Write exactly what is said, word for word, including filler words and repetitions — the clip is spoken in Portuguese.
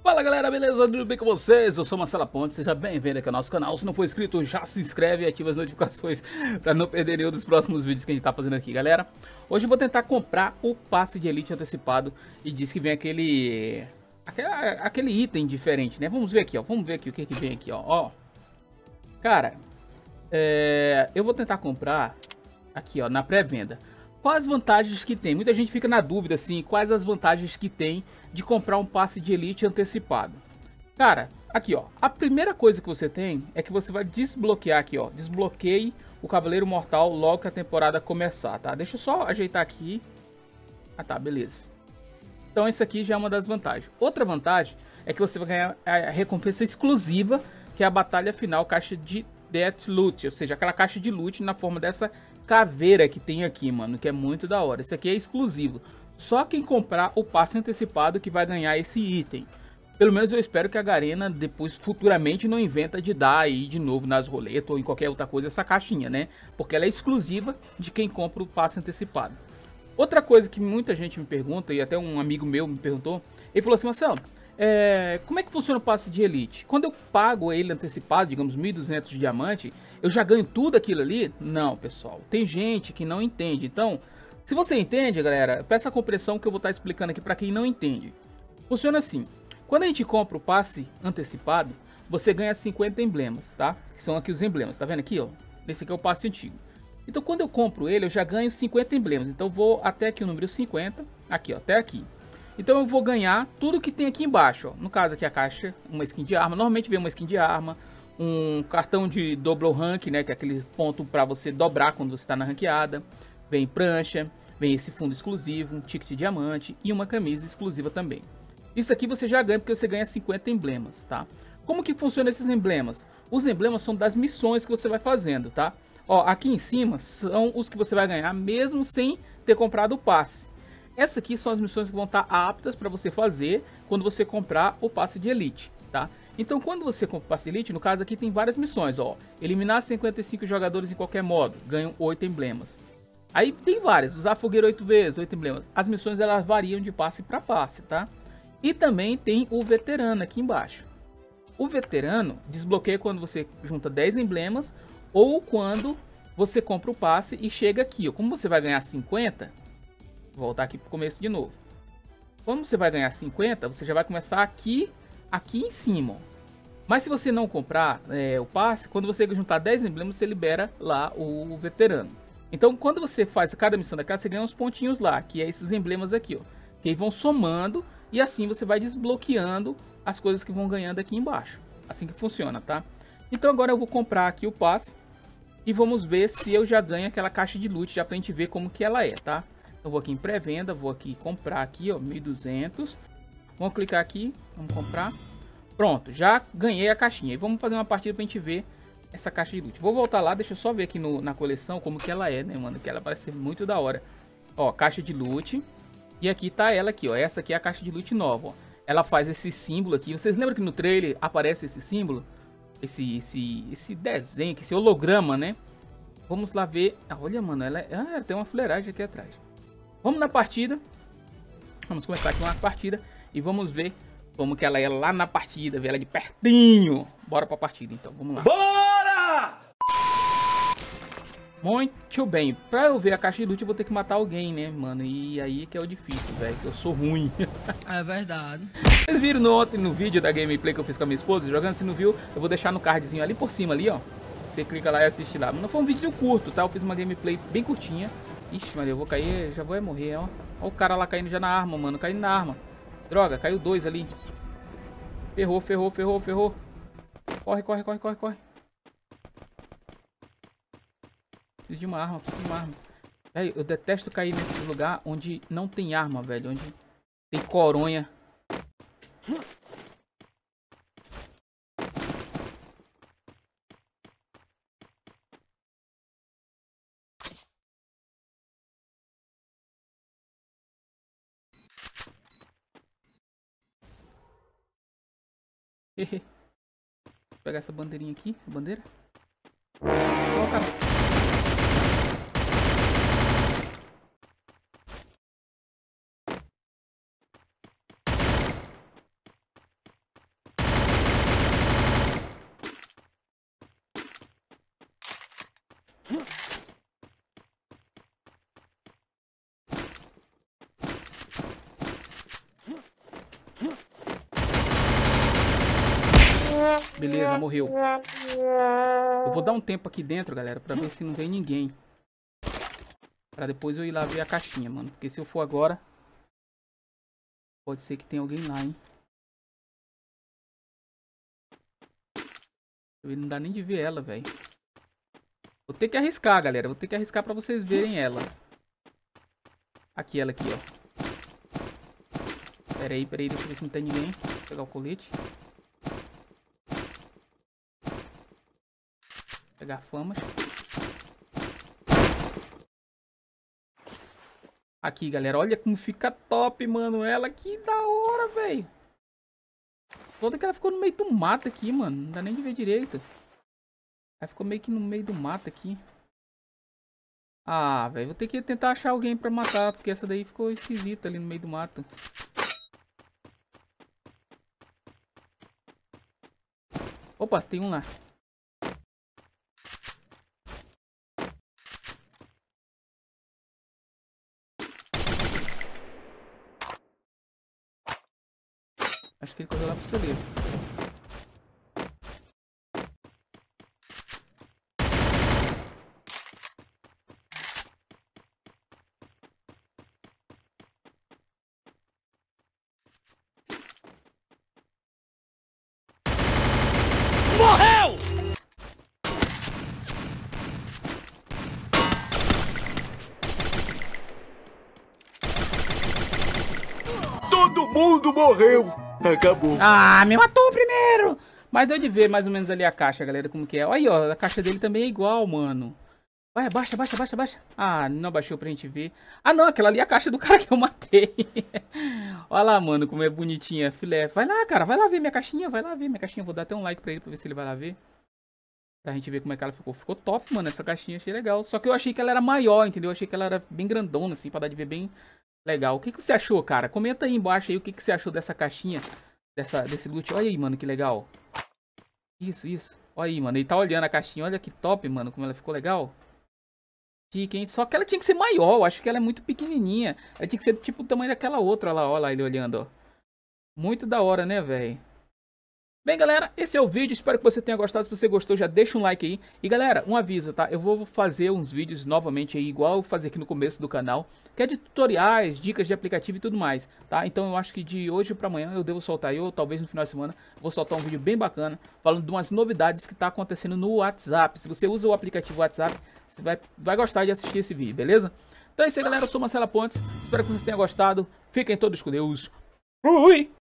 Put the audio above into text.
Fala galera, beleza? Tudo bem com vocês? Eu sou Marcelo Ponte, seja bem-vindo aqui ao nosso canal. Se não for inscrito, já se inscreve e ativa as notificações para não perder nenhum dos próximos vídeos que a gente tá fazendo aqui, galera. Hoje eu vou tentar comprar o passe de elite antecipado e diz que vem aquele... aquele, aquele item diferente, né? Vamos ver aqui, ó. Vamos ver aqui o que que vem aqui, ó. ó. Cara, é... eu vou tentar comprar aqui, ó, na pré-venda. Quais as vantagens que tem? Muita gente fica na dúvida, assim, quais as vantagens que tem de comprar um passe de elite antecipado. Cara, aqui, ó, a primeira coisa que você tem é que você vai desbloquear aqui, ó, desbloqueie o Cavaleiro Mortal logo que a temporada começar, tá? Deixa eu só ajeitar aqui. Ah, tá, beleza. Então, isso aqui já é uma das vantagens. Outra vantagem é que você vai ganhar a recompensa exclusiva, que é a batalha final, caixa de Death Loot, ou seja, aquela caixa de loot na forma dessa caveira que tem aqui, mano, que é muito da hora. Esse aqui é exclusivo. Só quem comprar o passe antecipado que vai ganhar esse item. Pelo menos eu espero que a Garena depois, futuramente, não inventa de dar aí de novo nas roletas ou em qualquer outra coisa essa caixinha, né? Porque ela é exclusiva de quem compra o passe antecipado. Outra coisa que muita gente me pergunta, e até um amigo meu me perguntou, ele falou assim, Marcelo, é, como é que funciona o passe de elite? Quando eu pago ele antecipado, digamos mil e duzentos de diamante, eu já ganho tudo aquilo ali? Não, pessoal. Tem gente que não entende. Então, se você entende, galera, peça a compreensão que eu vou estar explicando aqui para quem não entende. Funciona assim. Quando a gente compra o passe antecipado, você ganha cinquenta emblemas, tá? Que são aqui os emblemas. Tá vendo aqui, ó? Esse aqui é o passe antigo. Então, quando eu compro ele, eu já ganho cinquenta emblemas. Então, eu vou até aqui o número cinquenta. Aqui, ó. Até aqui. Então, eu vou ganhar tudo que tem aqui embaixo, ó. No caso aqui, a caixa, uma skin de arma. Normalmente vem uma skin de arma. Um cartão de double rank, né, que é aquele ponto para você dobrar quando você está na ranqueada. Vem prancha, vem esse fundo exclusivo, um ticket de diamante e uma camisa exclusiva também. Isso aqui você já ganha porque você ganha cinquenta emblemas, tá? Como que funciona esses emblemas? Os emblemas são das missões que você vai fazendo, tá? Ó, aqui em cima são os que você vai ganhar mesmo sem ter comprado o passe. Essas aqui são as missões que vão estar aptas para você fazer quando você comprar o passe de elite, tá? Então, quando você compra o passe elite, no caso aqui tem várias missões, ó. Eliminar cinquenta e cinco jogadores em qualquer modo, ganham oito emblemas. Aí tem várias, usar fogueira oito vezes, oito emblemas. As missões elas variam de passe para passe, tá? E também tem o veterano aqui embaixo. O veterano desbloqueia quando você junta dez emblemas ou quando você compra o passe e chega aqui, ó. Como você vai ganhar cinquenta, vou voltar aqui para o começo de novo. Quando você vai ganhar cinquenta, você já vai começar aqui, aqui em cima, ó. Mas se você não comprar é, o passe, quando você juntar dez emblemas, você libera lá o, o veterano. Então, quando você faz cada missão daquela, você ganha uns pontinhos lá, que é esses emblemas aqui, ó. Que aí vão somando e assim você vai desbloqueando as coisas que vão ganhando aqui embaixo. Assim que funciona, tá? Então agora eu vou comprar aqui o passe e vamos ver se eu já ganho aquela caixa de loot, já pra gente ver como que ela é, tá? Eu vou aqui em pré-venda, vou aqui comprar aqui, ó, mil e duzentos. Vamos clicar aqui, vamos comprar. Pronto, já ganhei a caixinha. E vamos fazer uma partida pra gente ver essa caixa de loot. Vou voltar lá, deixa eu só ver aqui no, na coleção como que ela é, né, mano? Que ela parece ser muito da hora. Ó, caixa de loot. E aqui tá ela aqui, ó. Essa aqui é a caixa de loot nova, ó. Ela faz esse símbolo aqui. Vocês lembram que no trailer aparece esse símbolo? Esse, esse, esse desenho, esse holograma, né? Vamos lá ver. Ah, olha, mano, ela, é... ah, tem uma fuleiragem aqui atrás. Vamos na partida. Vamos começar aqui uma partida e vamos ver como que ela é lá na partida, ver ela de pertinho. Bora pra partida, então. Vamos lá. Bora! Muito bem. Pra eu ver a caixa de loot, eu vou ter que matar alguém, né, mano? E aí que é o difícil, velho. Que eu sou ruim. É verdade. Vocês viram no, ontem no vídeo da gameplay que eu fiz com a minha esposa? Jogando, se não viu, eu vou deixar no cardzinho ali por cima, ali, ó. Você clica lá e assiste lá. Não foi um vídeo curto, tá? Eu fiz uma gameplay bem curtinha. Ixi, mas eu vou cair, já vou é morrer, ó. Ó o cara lá caindo já na arma, mano. Caindo na arma. Droga, caiu dois ali. Ferrou, ferrou, ferrou, ferrou. Corre, corre, corre, corre, corre. Preciso de uma arma, preciso de uma arma. Velho, eu detesto cair nesse lugar onde não tem arma, velho. Onde tem coronha. Vou pegar essa bandeirinha aqui, a bandeira. Coloca. Beleza, morreu. Eu vou dar um tempo aqui dentro, galera, pra ver se não vem ninguém. Pra depois eu ir lá ver a caixinha, mano. Porque se eu for agora, pode ser que tenha alguém lá, hein. Não dá nem de ver ela, velho. Vou ter que arriscar, galera. Vou ter que arriscar pra vocês verem ela. Aqui, ela aqui, ó. Pera aí, pera aí. Deixa eu ver se não tem ninguém. Vou pegar o colete. Pegar famas. Aqui, galera. Olha como fica top, mano. Ela, que da hora, velho. Toda que ela ficou no meio do mato aqui, mano. Não dá nem de ver direito. Ela ficou meio que no meio do mato aqui. Ah, velho. Vou ter que tentar achar alguém pra matar. Porque essa daí ficou esquisita ali no meio do mato. Opa, tem um lá. Acho que ele correu lá pro celeiro. Morreu! Todo mundo morreu! Acabou. Ah, me matou primeiro! Mas deu de ver mais ou menos ali a caixa, galera, como que é. Olha aí, ó, a caixa dele também é igual, mano. Vai, abaixa, abaixa, abaixa, abaixa. Ah, não abaixou pra gente ver. Ah, não, aquela ali é a caixa do cara que eu matei. Olha lá, mano, como é bonitinha, filé. Vai lá, cara, vai lá ver minha caixinha, vai lá ver minha caixinha. Vou dar até um like pra ele, pra ver se ele vai lá ver. Pra gente ver como é que ela ficou. Ficou top, mano, essa caixinha, achei legal. Só que eu achei que ela era maior, entendeu? Eu achei que ela era bem grandona, assim, pra dar de ver bem legal. O que, que você achou, cara? Comenta aí embaixo aí o que, que você achou dessa caixinha, dessa, desse loot. Olha aí, mano, que legal. Isso, isso. Olha aí, mano, ele tá olhando a caixinha. Olha que top, mano, como ela ficou legal. Chique, hein? Só que ela tinha que ser maior. Eu acho que ela é muito pequenininha. Ela tinha que ser tipo o tamanho daquela outra lá. Olha lá ele olhando, ó. Muito da hora, né, velho? Bem, galera, esse é o vídeo, espero que você tenha gostado. Se você gostou, já deixa um like aí. E galera, um aviso, tá? Eu vou fazer uns vídeos novamente aí, igual eu fazer aqui no começo do canal, que é de tutoriais, dicas de aplicativo e tudo mais, tá? Então eu acho que de hoje pra amanhã eu devo soltar, ou talvez no final de semana, vou soltar um vídeo bem bacana, falando de umas novidades que tá acontecendo no WhatsApp. Se você usa o aplicativo WhatsApp, você vai, vai gostar de assistir esse vídeo, beleza? Então é isso aí, galera, eu sou Marcelo Pontes, espero que vocês tenham gostado. Fiquem todos com Deus. Fui!